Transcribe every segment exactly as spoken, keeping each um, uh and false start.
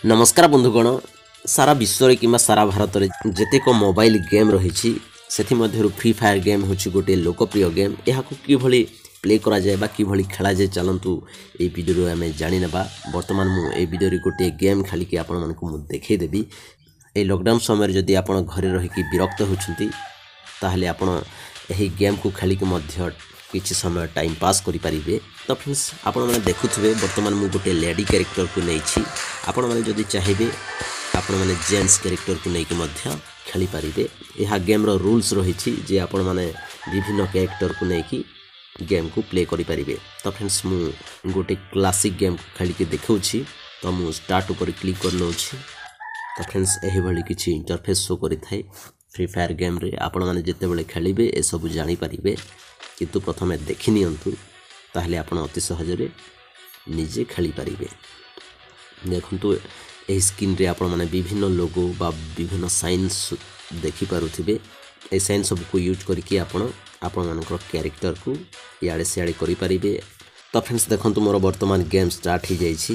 नमस्कार बंधुगण सारा विश्व कि सारा भारत में जेतेक मोबाइल गेम रही फ्री फायर गेम हूँ गोटे लोकप्रिय गेम यहाँ कि प्ले करा जाए बा कि खेला जाए चलतु ये वीडियो आम जाणीना बर्तमान मुझे वीडियो गोटे गेम खेलिकी आपण मानक देखईदेवी ये लॉकडाउन समय जदि आप घरे रहीकि विरक्त होती ताहले आपण यही गेम को खेलिकी किसी समय टाइम पास करें। तो फ्रेंड्स आपण मैंने देखुवे बर्तमान मुझे गोटे लेडी कैरेक्टर को नहीं आपण मैंने जदि चाहिए आपण मैंने जेंट्स कैरेक्टर को लेकिन खेली पारे। यह गेम रो रूल्स रही जे आपण मैंने विभिन्न कैरेक्टर को लेकिन गेम को प्ले करें। तो फ्रेंड्स मु गोटे क्लासिक गेम खेलिकी देखी तो मु स्टार्ट उपर क्लिक कर नौ। तो फ्रेंड्स यही किसी इंटरफेस शो करें फ्री फायर गेम रे आपण मैंने जिते बड़े खेलिए ए सब जानीपारे किंतु प्रथमे देखि नियंतु ताहले आपण अति सहजरे निजे खेली पारिबे। देखंतु ए स्क्रीन रे आपण माने विभिन्न लोगो बा विभिन्न साइंस देखि पारुथिबे। ए साइन सब को यूज करके आपण आपण मानकर कैरेक्टर को याडे सियाडे करि पारिबे। तो फ्रेंड्स देखंतु मोर वर्तमान गेम स्टार्ट हो जाइछि।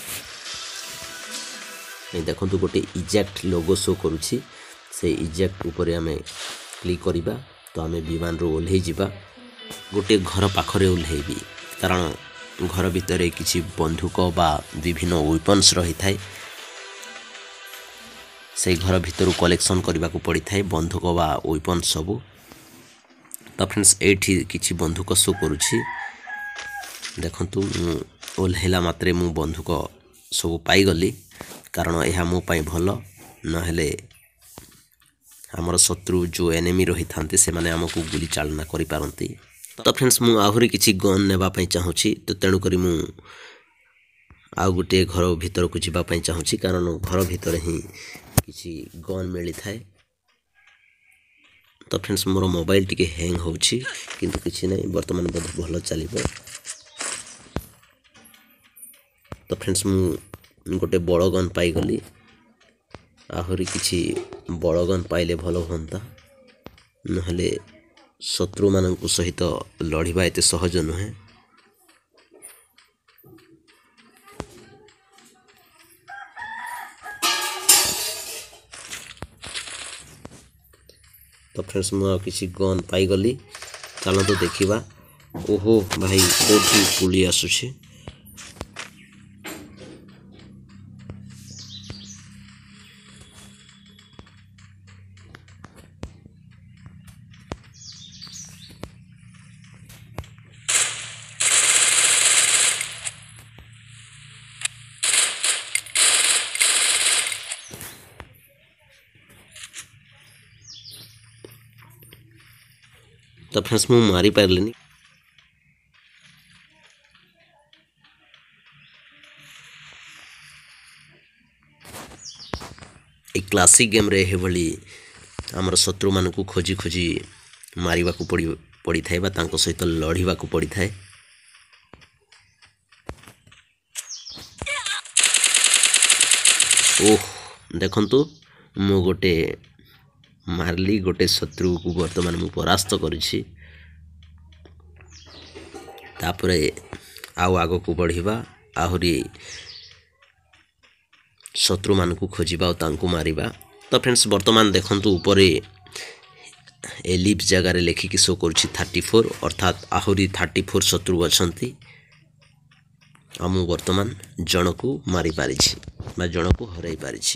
ए देखंतु गोटे इजेक्ट लोगो शो करूछि से इजेक्ट ऊपर आमे क्लिक करिबा तो आमे विमान रो ओल्हे जिबा गोटे घर पाखरे ओल्हेबी कारण घर भितर किसी बंदूक बा विभिन्न वेपन्स रही थाए से घर भितर कलेक्शन करने को पड़ी थाए बंदूक बा वेपन्स सबू। तो फ्रेंड्स एठी किसी बंदूक शो करुछि देखंतु ओल्हेला मात्रे मु बंदूक सब पाईगली कारण यह मो पाई भल नहेले आमर शत्रु जो एनिमी रही थांते से माने हमको गुली चालना करि पारंती। तो फ्रेंड्स मु आहुरी किछि गन नेबा पई चाहूछि तो तेणु करी मु आ गोटे घर भीतर को जीवा पई चाहूछि कारण घर भीतर ही किछि गन मिली थाए। तो फ्रेंड्स मोर मोबाइल टिके हैंग होछि किंतु किछि नै वर्तमान बहुत भलो चलिबो। तो फ्रेंड्स मु गोटे बड़ गन पाई गली आहुरी किछि बड़ गन पाइले भल होंता नहले शत्रु मानक सहित लड़िबा एते सहज नुहे। तो फ्रेंड्स मु किछि गन पाई गली चलो तो देखिबा। ओहो भाई कोठी पुली आसुछि तो फ्रेंड्स मु मारी पारलिनी एक क्लासिक गेम रे हे भली हमर शत्रु मान को खोजी खोजी मारिबा को पड़ी पड़ी थाए बा तांको सहित लड़िबा को पड़ी थाए। ओह देखंतु मु गोटे मारली गोटे शत्रु को वर्तमान मु परास्त करिछि तापरे आउ आगो को बढ़िबा आहुरी शत्रु मान को खोजिबा और तांको मारिबा। तो फ्रेंड्स वर्तमान देखंतु ऊपरे एलिप्स जगह रे लेखिकी शो करुछि थर्टी फोर अर्थात आहुरी थर्टी फोर शत्रु अछंती आमु वर्तमान जन को मारी पारिछि बा जन को हराई पारिछि।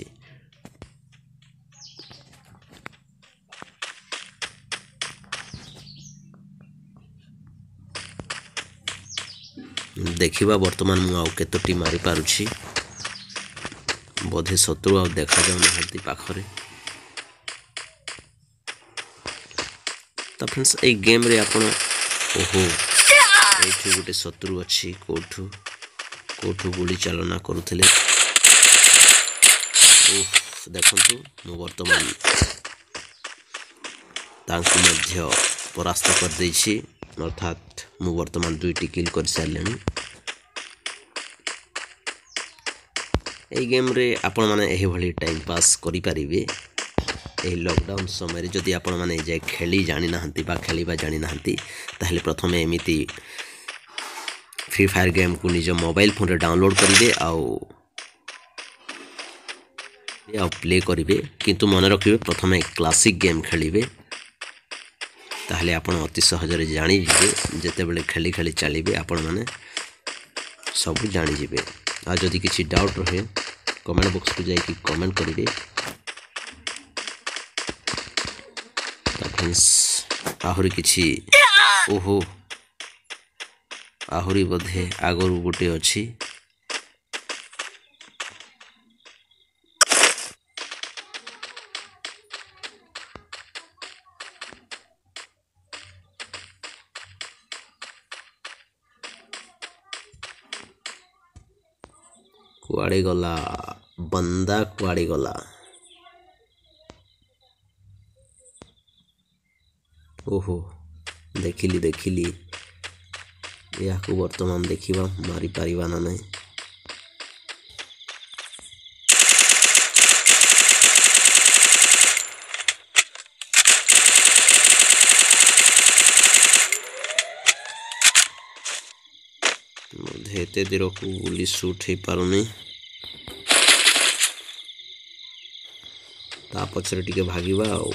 देखिबा वर्तमान मु आउ केतोटी मारी पारुछि बोधे शत्रु आउ देखा जाउ नहंती पाखरे। तो फ्रेंड्स ए गेम रे आपण ओहो एठी गोटे शत्रु अछि कोठु कोठु गोली चालना करूथिले। ओह देखंतु मु वर्तमान तांको मध्य परास्त कर दैछि अर्थात मु वर्तमान दुईटी किल कर सारलेनी। ए गेम रे आपण माने एही भली टाइम पास करि पारिबे। ए लॉकडाउन समय जदि आपण माने जे खेली जानि नाहंती बा खेलिबा जानि नाहंती ताहले प्रथमे एमिति फ्री फायर गेम को निज मोबाइल फोन रे डाउनलोड करिवे आउ ଆଉ ପ୍ଲେ କରିବେ କିନ୍ତୁ ମନେ ରଖିବେ ପ୍ରଥମେ କ୍ଲାସିକ୍ ଗେମ୍ ଖେଳିବେ ତାହେଲେ ଆପଣ ଅତି ସହଜରେ ଜାଣିଯିବେ ଯେତେବେଳେ ଖେଳି ଖେଳି ଚାଲିବେ ଆପଣମାନେ ସବୁ ଜାଣିଯିବେ ଆଉ ଯଦି କିଛି ଡାଉଟ୍ ରହେ କମେଣ୍ଟ ବକ୍ସକୁ ଯାଇକି କମେଣ୍ଟ କରିବେ ଆହୁରି କିଛି ଓହୋ ଆହୁରି ବୋଧେ ଆଗରୁ ଗୋଟେ ଅଛି कुआड़े गला बंदा कुआड़े गला ओहो देखिली देखिली या को वर्तमान देखिबा मारी पारिबा ना नहीं हेते देर को गुली शूट हो पारुनी ता पछरे टिके भागिबा आउ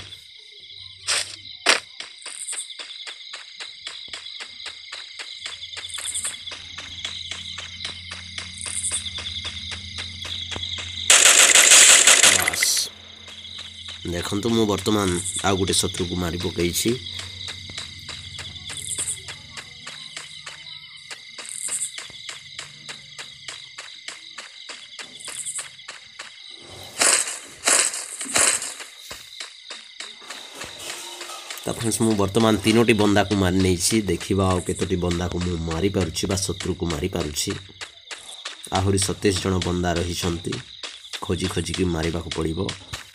देखंतु मु वर्तमान आ गुटे शत्रु को मारी पकईछि फ्रेंड्स मु वर्तमान तीनोटी बंदा को मारी नहीं देखा आ केतोटी बंदा को मु मारी पारुछि बा शत्रु को मारी पारुछि आहुरी सत्ताईस जन बंदा रही खोजी खोजी की मारिबा को पड़िबो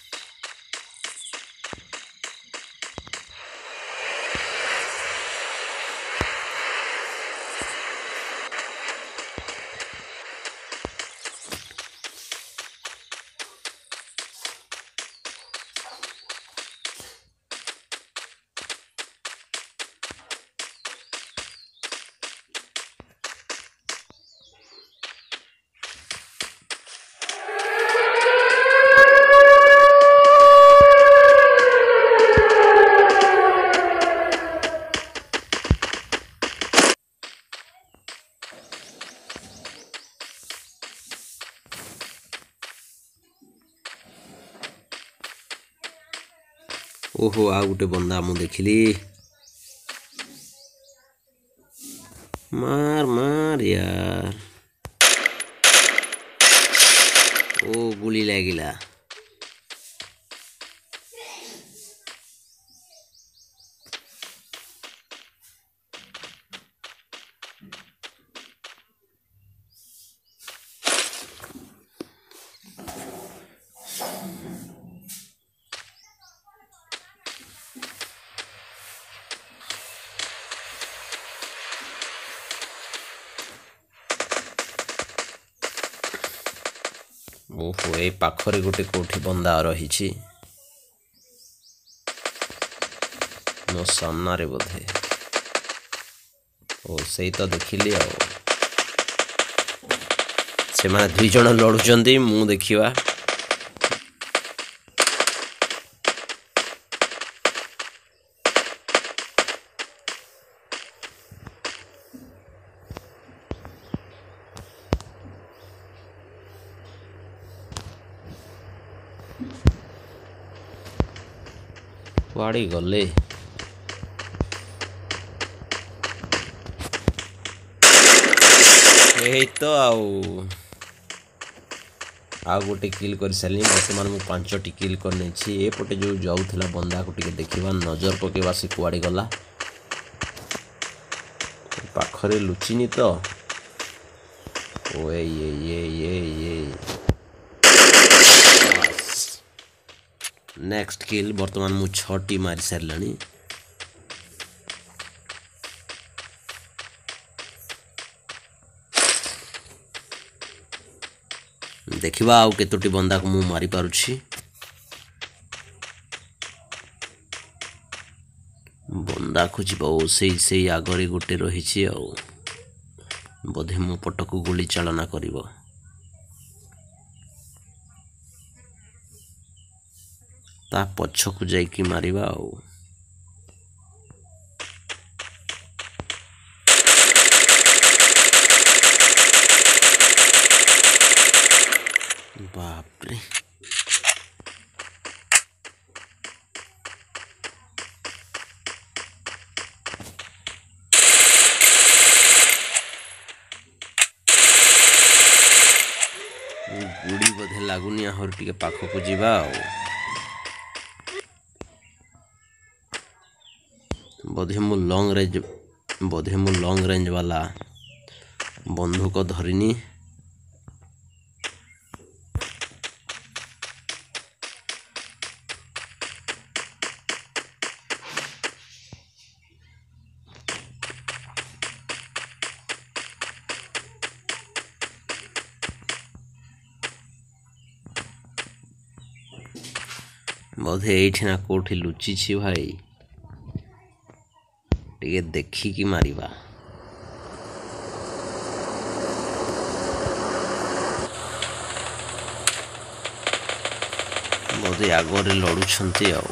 ओहो आ गोटे बंदा मु देखिली मार मार यार ओ गुली लागिला ओहो ए पाखरे गोटे कोठी बंदा रही मो सामना बोधे ओ सही तो देखिली आ से माने दुई जन लड़ुचंदी मु देखिवा कुआड़ी गले यही तो आउ आ गोटे किल कर सारी बर्तमान मुझे पांचटी किल कर एपटे जो जाऊला बंदा को टिके देखा नजर पकेवा से कुआड़ी गला पाखरे लुचिनी तो ओ ये ये ये ये नेक्स्ट किल बर्तमान मु छटी मारी सारे देखिबा आउ केतोटी बंदा को मु मारी पारुछि बंदा खोजिबा ओ से से आगरे गोटे रही आ बोधे मो पटक गुली चालना करिवो ता पछकु जाइकी मारिबा आउ बाप रे गुड़ी बोधे लगुनि आहर टिके पाखकु जीवा बोधे मु लॉन्ग रेंज बोधे मु लॉन्ग रेंज वाला बंदूक धरिनी बोधे एठी ना कोठी लुची छी भाई टिके देखी की मारिबा बोधे आगरे लड़ू छंती आउ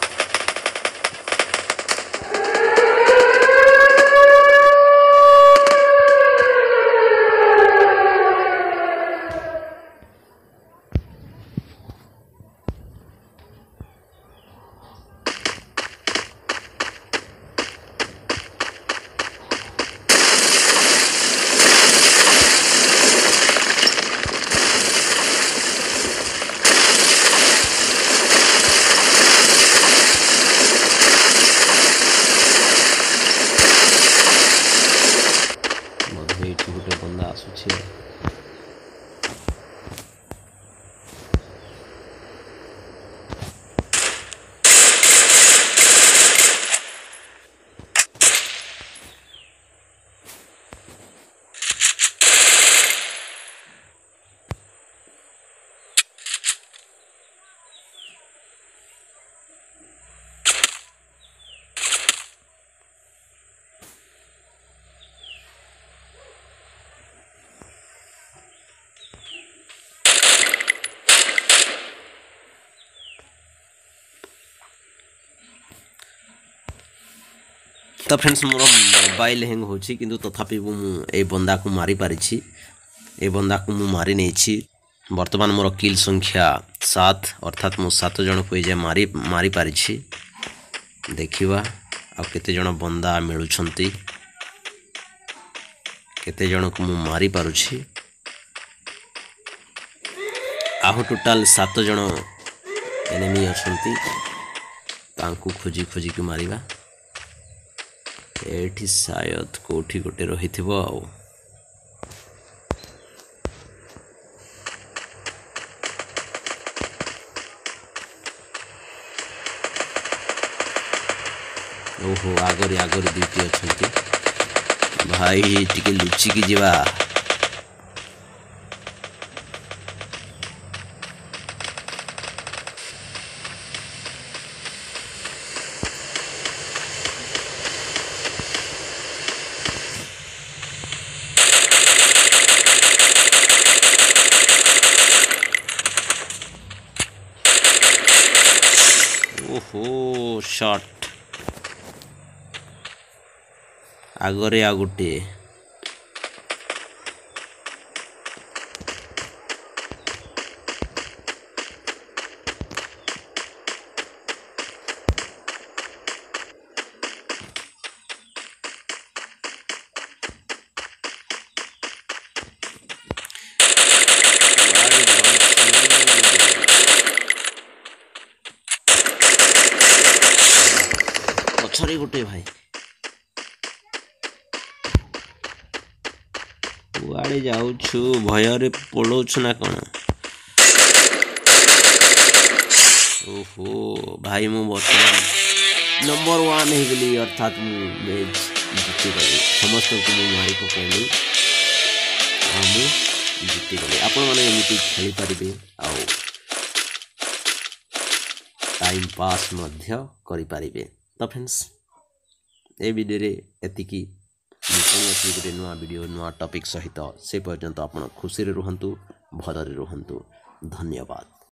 गोटे बंदा आसुछे तो फ्रेंड्स मोर मोबाइल हैंग होची किंतु तथापि मु ए बंदा को मारी पारिछि ए बंदा को मु मारी नेछि वर्तमान मोर किल संख्या सात अर्थात मु सात जन को जे मारी मारी पारिछि देखिबा आ केते जन बंदा मिलुछंती केते जन को मु मारी पारुछि आहो टोटल सात जन एनिमी अछंती तांकु खोजी खोजी के मारिबा एठी शायद कोठी गोटे रही थिबो आउ ओहो आगरे आगरे दुईटी अछंती भाई टिके लुची की जीवा ओहो शॉट आगरे आ गुटे पछरे गुटे भाई कुआड़े जाऊछु भयरे पड़ोछु ना कौन ओहो भाई मु बर्तमान नंबर वन हो गली अर्थात मु मैच जीती गली समस्त को मु मारी पकैली आ मु जीती गली आपण माने एमिति खेली परिबे आ टाइम पास मध्य करि परिबे। तो फ्रेंड्स ए वीडियो रे एतिकी गोटे नुआ वीडियो नुआ टॉपिक सहित से पर्यंत आप खुशी रे रुहंतु भलरे रुहंतु धन्यवाद।